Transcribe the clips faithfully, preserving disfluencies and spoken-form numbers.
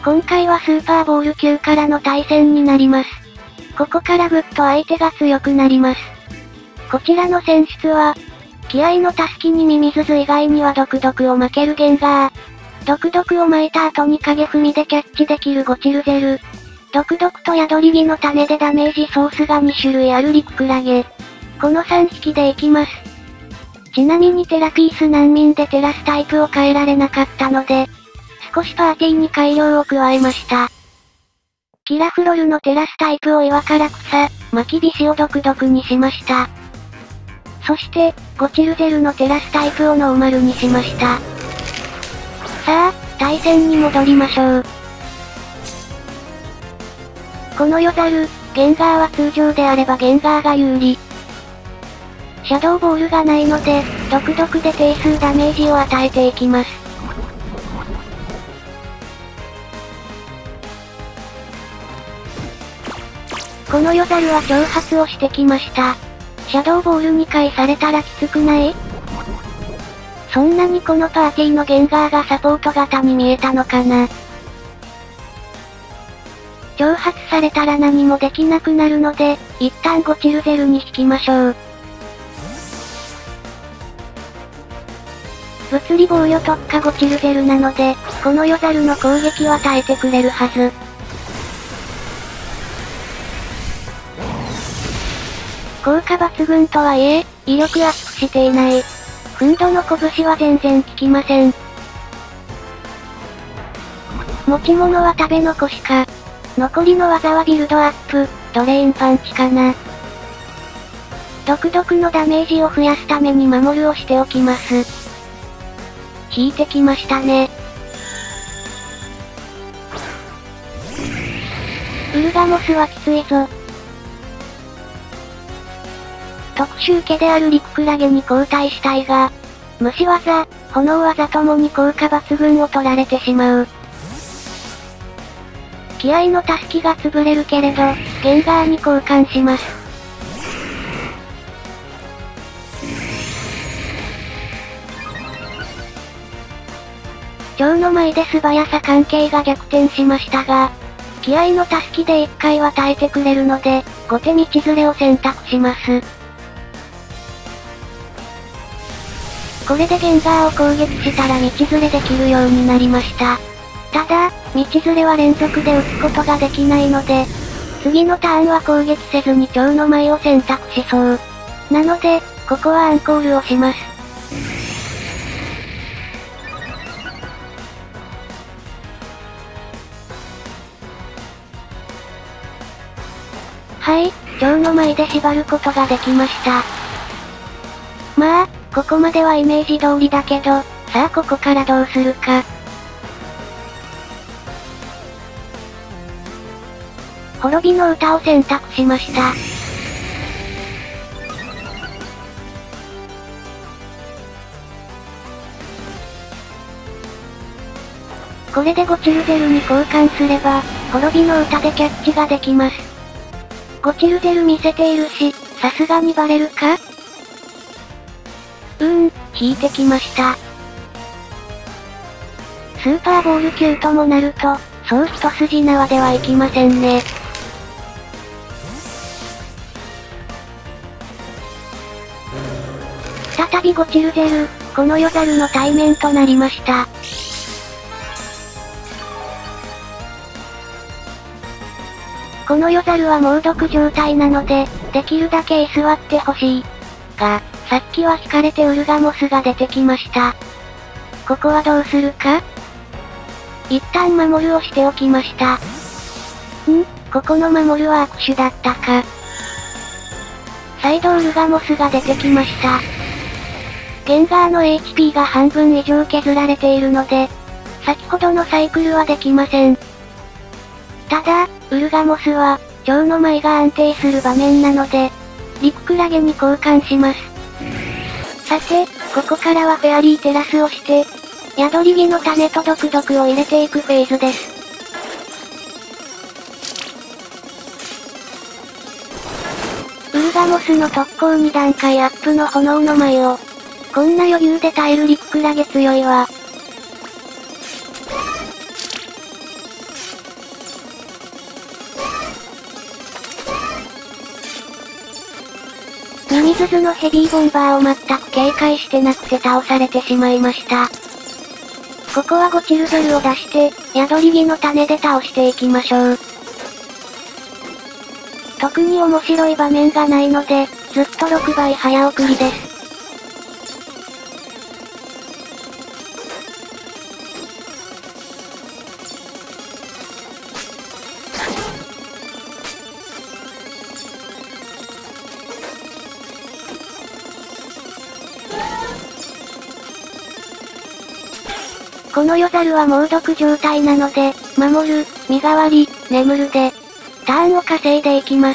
今回はスーパーボール級からの対戦になります。ここからぐっと相手が強くなります。こちらの選出は、気合のたすきにミミズズ以外には毒毒を負けるゲンガー。毒毒を巻いた後に影踏みでキャッチできるゴチルゼル。毒毒と宿り木の種でダメージソースがに種類あるリククラゲ。このさんひきでいきます。ちなみにテラピース難民でテラスタイプを変えられなかったので、少しパーティーに改良を加えました。キラフロルのテラスタイプを岩から草、巻き菱を毒毒にしました。そして、ゴチルゼルのテラスタイプをノーマルにしました。さあ、対戦に戻りましょう。このヨザル、ゲンガーは通常であればゲンガーが有利。シャドウボールがないので、毒毒で定数ダメージを与えていきます。このヨザルは挑発をしてきました。シャドウボールにかいされたらきつくない？そんなにこのパーティーのゲンガーがサポート型に見えたのかな。挑発されたら何もできなくなるので、一旦ゴチルゼルに引きましょう。物理防御特化ゴチルゼルなので、このヨザルの攻撃は耐えてくれるはず。効果抜群とはいえ、威力アップしていない。フンドの拳は全然効きません。持ち物は食べ残しか。残りの技はビルドアップ、ドレインパンチかな。毒毒のダメージを増やすために守るをしておきます。引いてきましたね。ウルガモスはきついぞ。特殊毛であるリククラゲに交代したいが、虫技、炎技ともに効果抜群を取られてしまう。気合のたすきが潰れるけれど、ゲンガーに交換します。蝶の舞で素早さ関係が逆転しましたが、気合のたすきでいっかいは耐えてくれるので、後手道連れを選択します。これでゲンガーを攻撃したら道連れできるようになりました。ただ、道連れは連続で打つことができないので、次のターンは攻撃せずに蝶の舞を選択しそう。なので、ここはアンコールをします。はい、蝶の舞で縛ることができました。まあ、ここまではイメージ通りだけど、さあここからどうするか。滅びの歌を選択しました。これでゴチルゼルに交換すれば、滅びの歌でキャッチができます。ゴチルゼル見せているし、さすがにバレるか？うーん、引いてきました。スーパーボール級ともなると、そう一筋縄ではいきませんね。再びゴチルゼル、このヨザルの対面となりました。このヨザルは猛毒状態なので、できるだけ居座ってほしい。が、さっきは引かれてウルガモスが出てきました。ここはどうするか？一旦守るをしておきました。ん？ここの守るは握手だったか。再度ウルガモスが出てきました。ゲンガーの エイチピー が半分以上削られているので、先ほどのサイクルはできません。ただ、ウルガモスは、蝶の舞が安定する場面なので、リククラゲに交換します。さて、ここからはフェアリーテラスをして、宿り木の種と毒毒を入れていくフェーズです。ウルガモスの特攻に段階アップの炎の舞を、こんな余裕で耐えるリククラゲ強いわ。 ズズのヘビーボンバーを全く警戒してなくて倒されてしまいました。ここはゴチルゼルを出して、宿り木の種で倒していきましょう。特に面白い場面がないので、ずっとろくばい早送りです。この夜猿は猛毒状態なので、守る、身代わり、眠るで、ターンを稼いでいきます。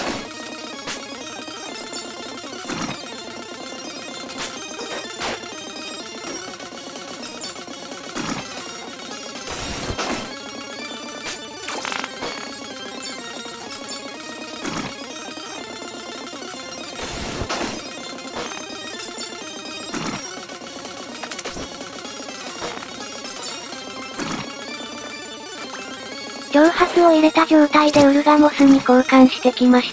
挑発を入れた状態でウルガモスに交換してきました。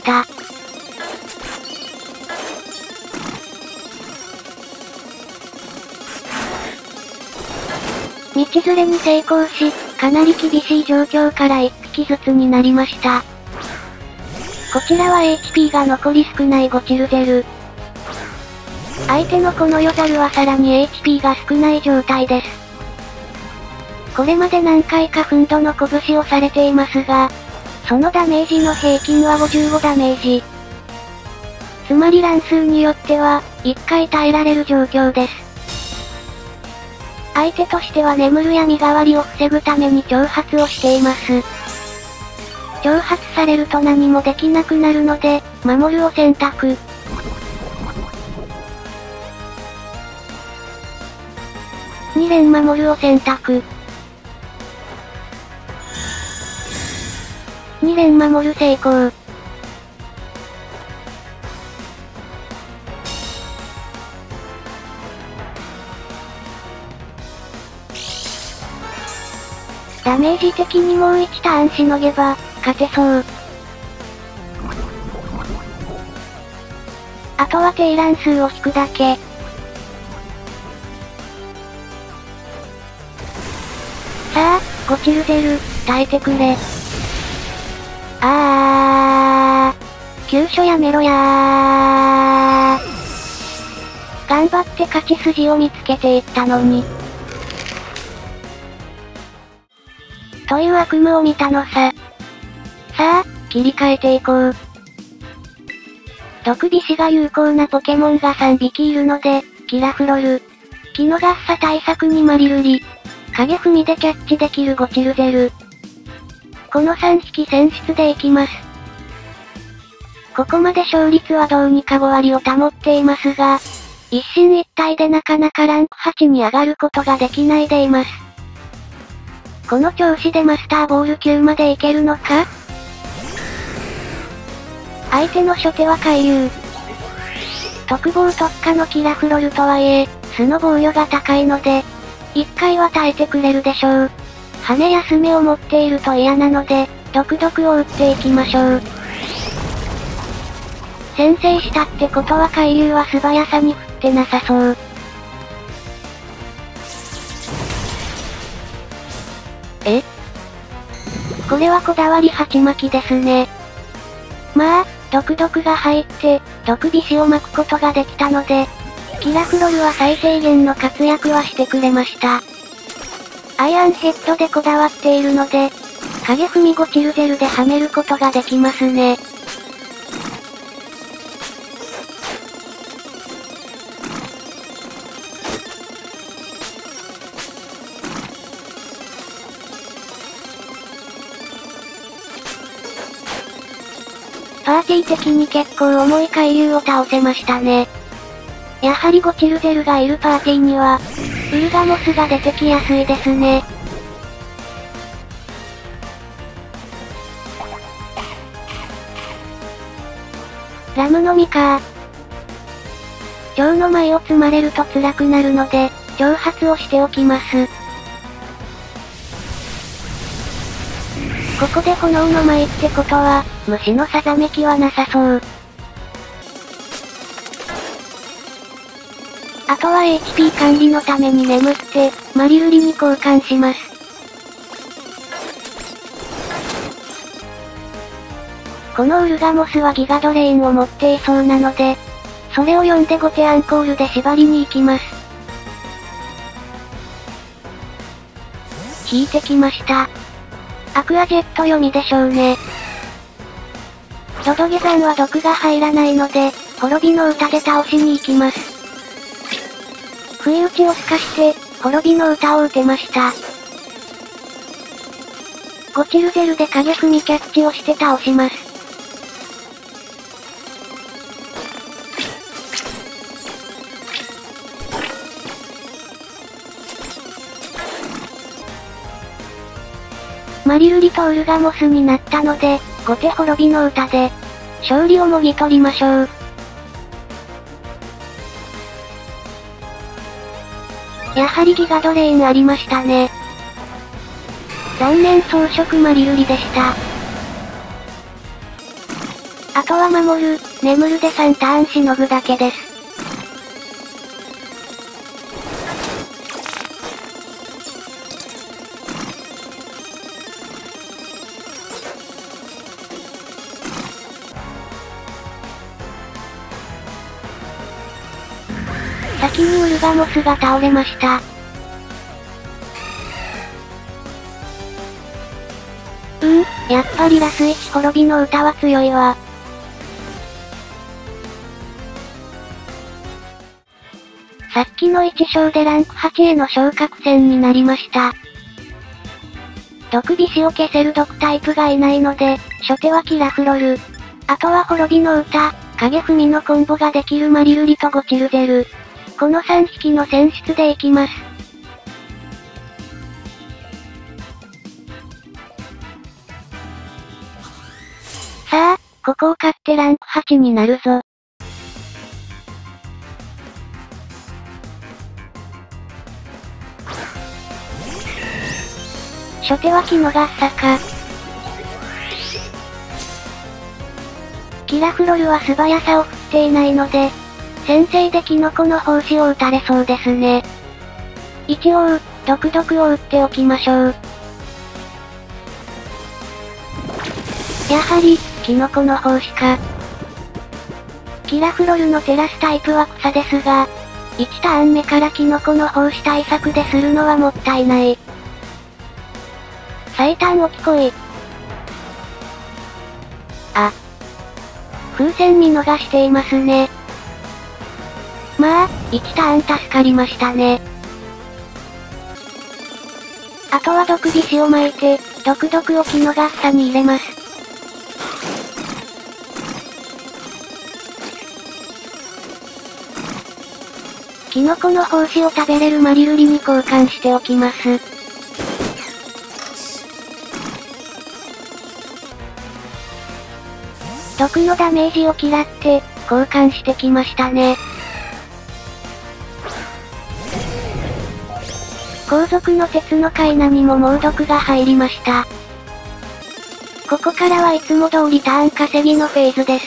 道連れに成功し、かなり厳しい状況からいっぴきずつになりました。こちらは エイチピー が残り少ないゴチルゼル。相手のこの夜猿はさらに エイチピー が少ない状態です。これまで何回かフンドの拳をされていますが、そのダメージの平均はごじゅうごダメージ。つまり乱数によっては、いっかい耐えられる状況です。相手としては眠るや身代わりを防ぐために挑発をしています。挑発されると何もできなくなるので、守るを選択。に連守るを選択。に連守る成功。ダメージ的にもういちターンしのげば、勝てそう。あとは低乱数を引くだけ。さあ、ゴチルゼル、耐えてくれ。あー。急所やめろやー。頑張って勝ち筋を見つけていったのに。という悪夢を見たのさ。さあ、切り替えていこう。毒菱が有効なポケモンがさんびきいるので、キラフロル。キノガッサ対策にマリルリ。影踏みでキャッチできるゴチルゼル。このさんひき選出でいきます。ここまで勝率はどうにかご割を保っていますが、一進一退でなかなかランクはちに上がることができないでいます。この調子でマスターボールきゅうまでいけるのか？相手の初手は回遊。特防特化のキラフロルとはいえ、素の防御が高いので、一回は耐えてくれるでしょう。羽やすめを持っていると嫌なので、毒毒を打っていきましょう。先制したってことは回遊は素早さに振ってなさそう。え？これはこだわり鉢巻きですね。まあ、毒毒が入って、毒菱を巻くことができたので、キラフロルは最低限の活躍はしてくれました。アイアンヘッドでこだわっているので、影踏みゴチルゼルではめることができますね。パーティー的に結構重い回遊を倒せましたね。やはりゴチルゼルがいるパーティーには、ウルガモスが出てきやすいですね。ラムの実か。蝶の舞を積まれると辛くなるので、挑発をしておきます。ここで炎の舞ってことは、虫のさざめきはなさそう。 あとは エイチピー 管理のために眠って、マリルリに交換します。このウルガモスはギガドレインを持っていそうなので、それを読んでゴテアンコールで縛りに行きます。引いてきました。アクアジェット読みでしょうね。ドドゲザンは毒が入らないので、滅びの歌で倒しに行きます。不意打ちを透かして、滅びの歌を打てました。ゴチルゼルで影踏みキャッチをして倒します。マリルリとウルガモスになったので、後手滅びの歌で、勝利をもぎ取りましょう。やはりギガドレインありましたね。残念装飾マリルリでした。あとは守る、眠るでさんターンしのぐだけです。先にウルガモスが倒れました。うーん、やっぱりラスいち滅びの歌は強いわ。さっきのいち勝でランクはちへの昇格戦になりました。毒菱を消せる毒タイプがいないので、初手はキラフロル。あとは滅びの歌、影踏みのコンボができるマリルリとゴチルゼル。このさん匹の選出でいきます。さあ、ここを勝ってランクはちになるぞ。初手はキノガッサか。キラフロルは素早さを振っていないので、先制でキノコの胞子を打たれそうですね。一応、毒毒を打っておきましょう。やはり、キノコの胞子か。キラフロルのテラスタイプは草ですが、いちターン目からキノコの胞子対策でするのはもったいない。最短置きこい。あ。風船見逃していますね。まあ、いちターン助かりましたね。あとは毒菱を巻いて、毒毒をキノガッサに入れます。キノコの胞子を食べれるマリルリに交換しておきます。毒のダメージを嫌って、交換してきましたね。後続の鉄のカイナにも猛毒が入りました。ここからはいつも通りターン稼ぎのフェーズです。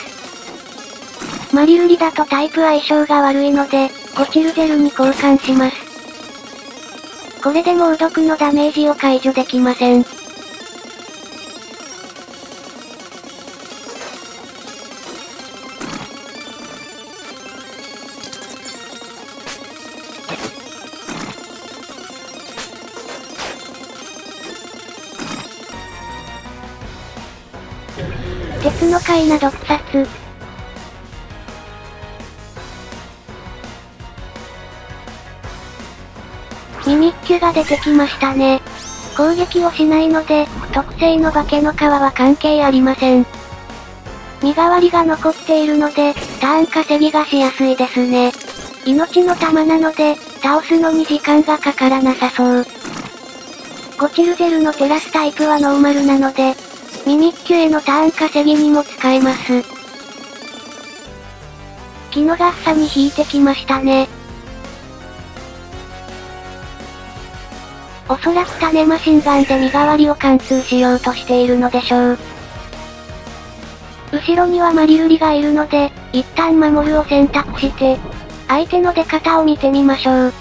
マリルリだとタイプ相性が悪いので、ゴチルゼルに交換します。これで猛毒のダメージを解除できません。鉄のカイナ毒殺。ミミッキュが出てきましたね。攻撃をしないので、特性の化けの皮は関係ありません。身代わりが残っているので、ターン稼ぎがしやすいですね。命の玉なので、倒すのに時間がかからなさそう。ゴチルゼルのテラスタイプはノーマルなので、ミミッキュへのターン稼ぎにも使えます。キノガッサに引いてきましたね。おそらく種マシンガンで身代わりを貫通しようとしているのでしょう。後ろにはマリルリがいるので、一旦守るを選択して、 相手の出方を見てみましょう。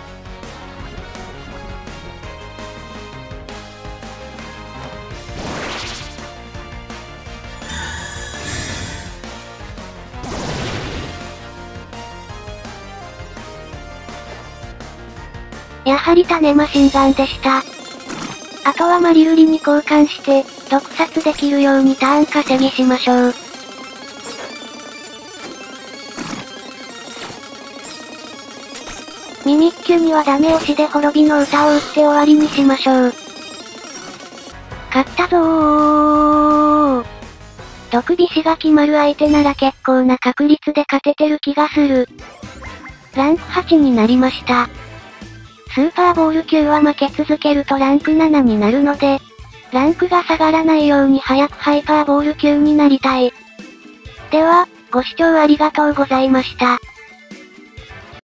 やはり種マシンガンでした。あとはマリウリに交換して、毒殺できるようにターン稼ぎしましょう。ミミッキュにはダメ押しで滅びの歌を打って終わりにしましょう。勝ったぞー。毒菱が決まる相手なら結構な確率で勝ててる気がする。ランクはちになりました。スーパーボール級は負け続けるとランクななになるので、ランクが下がらないように早くハイパーボール級になりたい。では、ご視聴ありがとうございました。